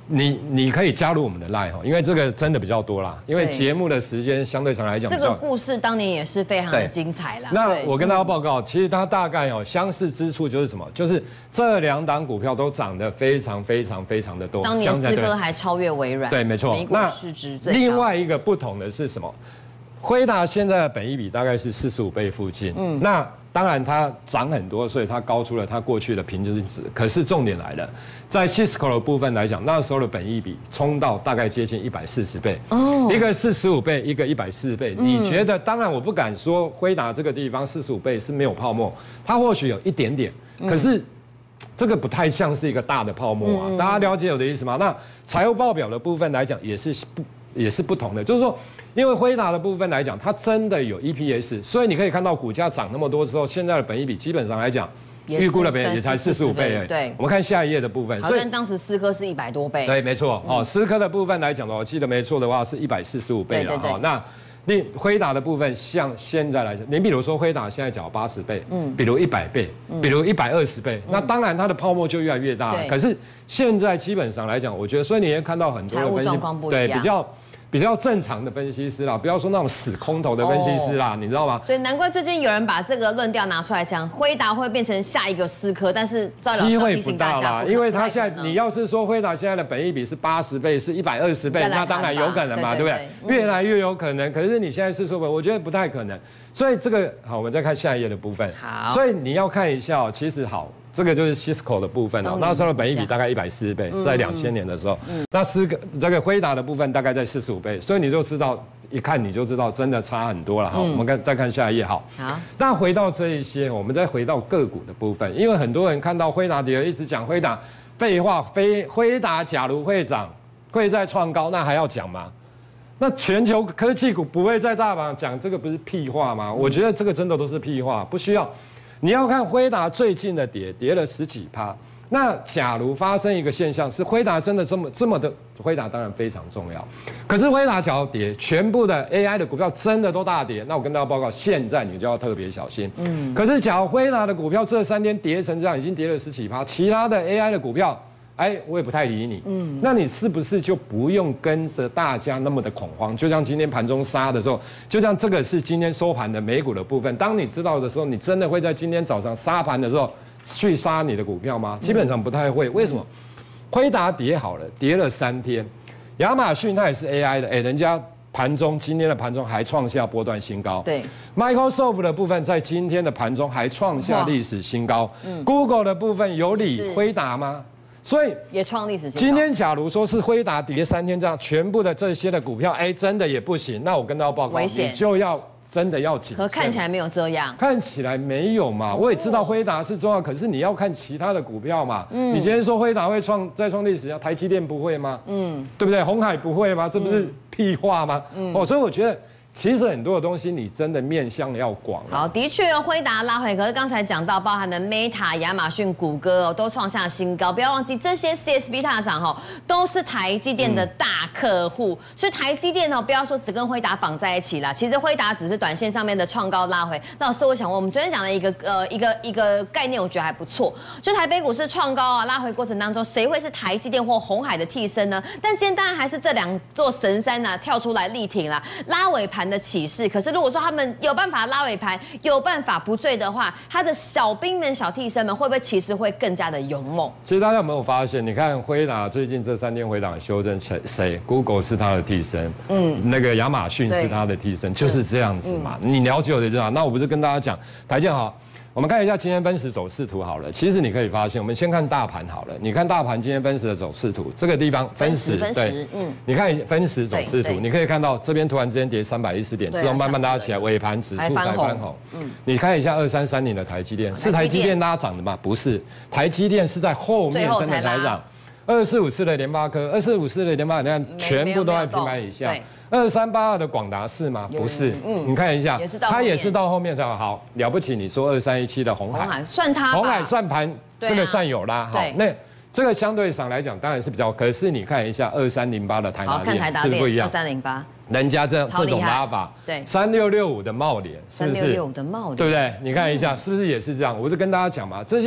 你你可以加入我们的 Line 哈，因为这个真的比较多啦，因为节目的时间相对上来讲， 这个故事当年也是非常的精彩啦。 那我跟大家报告，其实它大概哦相似之处就是什么？就是这两档股票都涨得非常非常非常的多。 当年思科还超越微软， 对，没错。 美股市值最高。 另外一个不同的是什么？辉达现在的本益比大概是四十五倍附近，嗯，那当然它涨很多，所以它高出了它过去的平均值。可是重点来了，在 Cisco 的部分来讲，那时候的本益比冲到大概接近一百四十倍，哦，一个四十五倍，一个一百四十倍。你觉得？当然我不敢说辉达这个地方四十五倍是没有泡沫，它或许有一点点，可是这个不太像是一个大的泡沫啊。大家了解我的意思吗？那财务报表的部分来讲，也是不也是不同的，就是说。因为辉达的部分来讲，它真的有 E P S， 所以你可以看到股价涨那么多之后，现在的本益比基本上来讲，预估的本益比也才四十五倍。 对， 我们看下一页的部分。 好，但当时思科是一百多倍。 对，没错。哦，思科的部分来讲的话，我记得没错的话是一百四十五倍了。哦，那另辉达的部分，像现在来讲，你比如说辉达现在缴八十倍，嗯，比如一百倍，比如一百二十倍，那当然它的泡沫就越来越大了。可是现在基本上来讲，我觉得，所以你也看到很多的分析，对，比较。比较正常的分析师啦，不要说那种死空头的分析师啦， oh, 你知道吗？ 所以难怪最近有人把这个论调拿出来讲，辉达会变成下一个思科，但是赵老师要提醒大家， 因为他现在你要是说辉达现在的本益比是八十倍，是一百二十倍，那当然有可能嘛，对不对？越来越有可能。可是你现在是说，我觉得不太可能。所以这个好，我们再看下一页的部分。 好， 所以你要看一下，其实好。这个就是 Cisco 的部分哦，那时候的本益比大概一百四十倍，在两千年的时候，那思科这个辉达的部分大概在四十五倍，所以你就知道，一看你就知道真的差很多了哈。我们看再看下一页，好。 好。 那回到这一些，我们再回到个股的部分，因为很多人看到辉达跌了，一直讲辉达，废话，非辉达假如会涨，会再创高，那还要讲吗？那全球科技股不会在大榜讲，这个不是屁话吗？我觉得这个真的都是屁话，不需要。你要看辉达最近的跌，跌了十几趴。那假如发生一个现象，是辉达真的这么这么的，辉达当然非常重要。可是辉达只要跌，全部的 A I 的股票真的都大跌，那我跟大家报告，现在你就要特别小心。嗯。可是假如辉达的股票这三天跌成这样，已经跌了十几趴，其他的 A I 的股票，哎，我也不太理你。嗯。那你是不是就不用跟着大家那么的恐慌？就像今天盘中杀的时候，就像这个是今天收盘的美股的部分。当你知道的时候，你真的会在今天早上杀盘的时候去杀你的股票吗？基本上不太会。为什么？辉达跌好了，跌了三天。亚马逊它也是 A I 的，哎，人家盘中今天的盘中还创下波段新高。 对 ，Microsoft 的部分在今天的盘中还创下历史新高。嗯 ，Google 的部分有理辉达吗？所以也创历史新高。 今天假如说是辉达跌三天这样，全部的这些的股票，哎，真的也不行。那我跟大家报告，你就要真的要谨慎。 可看起来没有这样， 看起来没有嘛。我也知道辉达是重要，可是你要看其他的股票嘛。嗯，你今天说辉达会创再创历史，台积电不会吗？嗯，对不对？鸿海不会吗？这不是屁话吗？嗯，哦，所以我觉得。其实很多的东西，你真的面向要广。 好，的确，辉达拉回，可是刚才讲到，包含的 Meta、亚马逊、谷歌哦，都创下新高。不要忘记，这些 C S B 大厂哈，都是台积电的大客户。嗯、所以台积电哦，不要说只跟辉达绑在一起啦。其实辉达只是短线上面的创高拉回。那老师，我想问，我们昨天讲的一个呃一个一个概念，我觉得还不错。就台北股市创高啊，拉回过程当中，谁会是台积电或鸿海的替身呢？但今天当然还是这两座神山呐、啊、跳出来力挺啦，拉尾盘的起势，可是如果说他们有办法拉尾盘，有办法不坠的话，他的小兵们、小替身们会不会其实会更加的勇猛？ 其实大家有没有发现？你看辉达最近这三天回档修正，谁谁 Google 是他的替身，嗯，那个亚马逊是他的替身，就是这样子嘛。嗯、你了解我的就好。那我不是跟大家讲，台建好。我们看一下今天分时走势图好了，其实你可以发现，我们先看大盘好了。你看大盘今天分时的走势图，这个地方分时，对，嗯，你看分时走势图，你可以看到这边突然之间跌三百一十点，之后慢慢拉起来，尾盘指数才翻红。嗯，你看一下二三三零的台积电，是台积电拉涨的吗？不是，台积电是在后面真的才涨。二四五四的联发科，二四五四的联发科，你看全部都在平盘以下。二三八二的广达是吗？不是，嗯，你看一下，它也是到后面才好了不起。你说二三一七的鸿海， 算它， 鸿海算盘这个算有啦，好，那这个相对上来讲当然是比较，可是你看一下二三零八的台达电是不是不一样？ 二三零八， 人家这这种拉法， 对， 三六六五的茂联是不是？ 三六六五的茂联， 对不对？你看一下是不是也是这样？我就跟大家讲嘛，这些。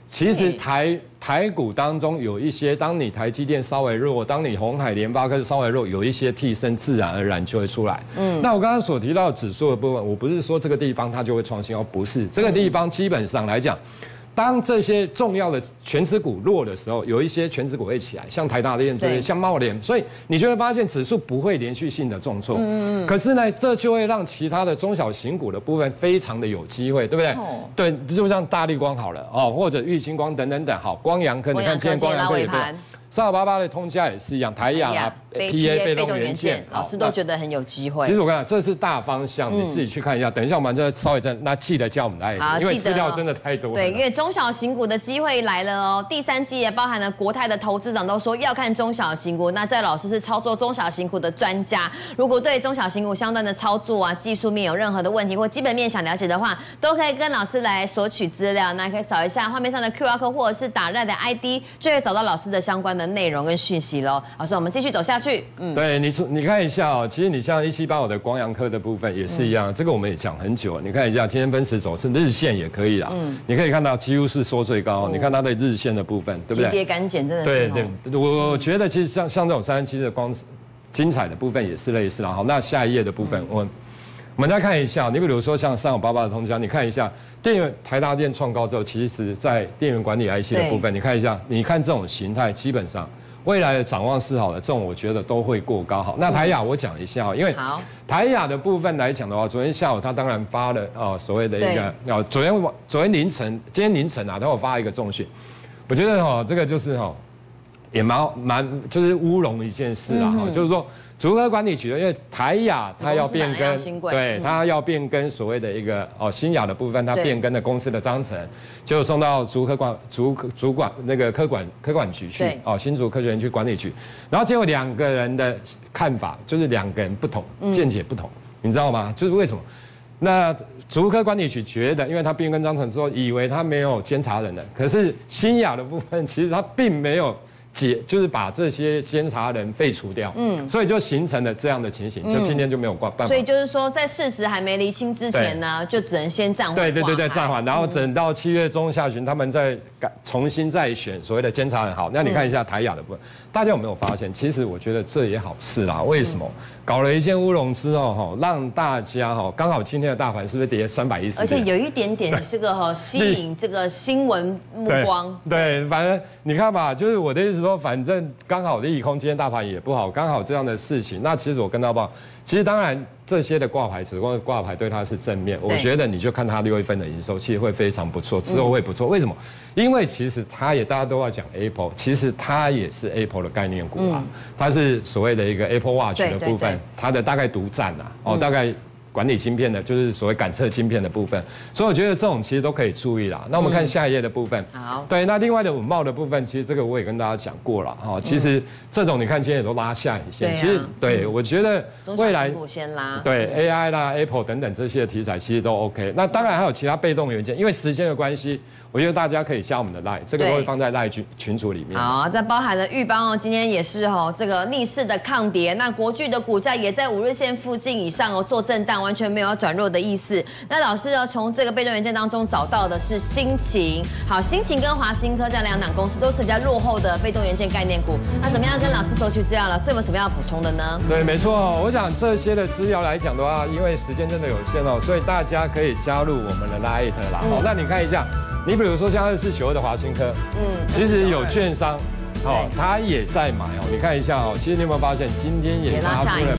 其实台台股当中有一些，当你台积电稍微弱，当你鸿海、联发科稍微弱，有一些替身自然而然就会出来。嗯，那我刚刚所提到指数的部分，我不是说这个地方它就会创新高，不是，这个地方基本上来讲。当这些重要的全指股弱的时候，有一些全指股会起来，像台达电这些，像茂联，所以你就会发现指数不会连续性的重挫。嗯，可是呢，这就会让其他的中小型股的部分非常的有机会，对不对？哦、对，就像大立光好了哦，或者玉晶光等等等，好，光阳科，你看今天光阳科也对。三九八八的通家也是一样，台亚、P A 被动元件， 老师都觉得很有机会。 其实我跟你讲，这是大方向，你自己去看一下。等一下我们再稍微再，那记得叫我们来，因为资料真的太多了。 对，因为中小型股的机会来了哦。第三季也包含了国泰的投资长都说要看中小型股，那在老师是操作中小型股的专家。如果对中小型股相关的操作啊、技术面有任何的问题或基本面想了解的话，都可以跟老师来索取资料。那可以扫一下画面上的 Q R code 或者是打 LINE 的 I D， 就会找到老师的相关的内容跟讯息喽。老师，我们继续走下去。 嗯，对你你看一下哦，其实你像一七八五的光阳科的部分也是一样，嗯、这个我们也讲很久了。你看一下今天分时走势日线也可以啦，嗯，你可以看到几乎是收最高，哦、你看它的日线的部分，对不对？ 急跌敢减真的是。对对，我觉得其实像像这种三十七的光精彩的部分也是类似啦。好，那下一页的部分，嗯、我我们再看一下，你比如说像三九八八的通家，你看一下电源台达电创高之后，其实在电源管理 I C 的部分，你看一下，你看这种形态基本上。未来的展望是好的，这种我觉得都会过高。好，那台亚我讲一下，因为台亚的部分来讲的话，昨天下午它当然发了哦所谓的一个哦，昨天昨天凌晨，今天凌晨啊，它有发一个重讯，我觉得哈这个就是哈也蛮蛮就是乌龙一件事啊，哈，就是说。竹科管理局因为台亚它要变更，对，它要变更所谓的一个哦新亚的部分，它变更的公司的章程，就送到竹科管竹主管那个科管科管局去，哦新竹科学园区管理局，然后结果两个人的看法就是两个人不同，见解不同，你知道吗？就是为什么？那竹科管理局觉得，因为它变更章程之后，以为它没有监察人了，可是新亚的部分其实它并没有。解就是把这些监察人废除掉，嗯，所以就形成了这样的情形，就今天就没有办法。 所以就是说，在事实还没厘清之前呢，就只能先暂缓。 对对对对，暂缓，然后等到七月中下旬，他们再改重新再选所谓的监察人。好，那你看一下台亚的部分，大家有没有发现？其实我觉得这也好事啦。为什么？搞了一件乌龙之后，哈，让大家哈，刚好今天的大盘是不是跌三百一十？ 而且有一点点这个哈吸引这个新闻目光。 对，反正你看吧，就是我的意思说，反正刚好利空，今天大盘也不好，刚好这样的事情。那其实我跟大家报，其实当然这些的挂牌，只光挂牌对它是正面，我觉得你就看它六月份的营收，其实会非常不错，之后会不错。为什么？因为其实它也大家都要讲 Apple， 其实它也是 Apple 的概念股啊，它是所谓的一个 Apple Watch 的部分，它的大概独占啊，哦，大概。管理晶片的，就是所谓感测晶片的部分，所以我觉得这种其实都可以注意啦。那我们看下一页的部分， 好， 对，那另外的稳懋的部分，其实这个我也跟大家讲过了哈。其实这种你看今天也都拉下影线，其实对我觉得未来先拉， 对 A I 啦、Apple 等等这些题材其实都 OK。那当然还有其他被动元件，因为时间的关系。我觉得大家可以加我们的 LINE， 这个都会放在 LINE 群群组里面。 好，这包含了裕邦哦，今天也是哦，这个逆势的抗跌。那国巨的股价也在五日线附近以上哦，做震荡，完全没有要转弱的意思。那老师呢，从这个被动元件当中找到的是新秦，好，新秦跟华新科这样两档公司都是比较落后的被动元件概念股。那怎么样跟老师索取资料？老师有没有什么要补充的呢？ 对，没错，我想这些的资料来讲的话，因为时间真的有限哦，所以大家可以加入我们的 LINE 啦。好，那你看一下。你比如说像二四九二的华新科，嗯，其实有券商，哦，他也在买哦。你看一下哦，其实你有没有发现今天也拉出了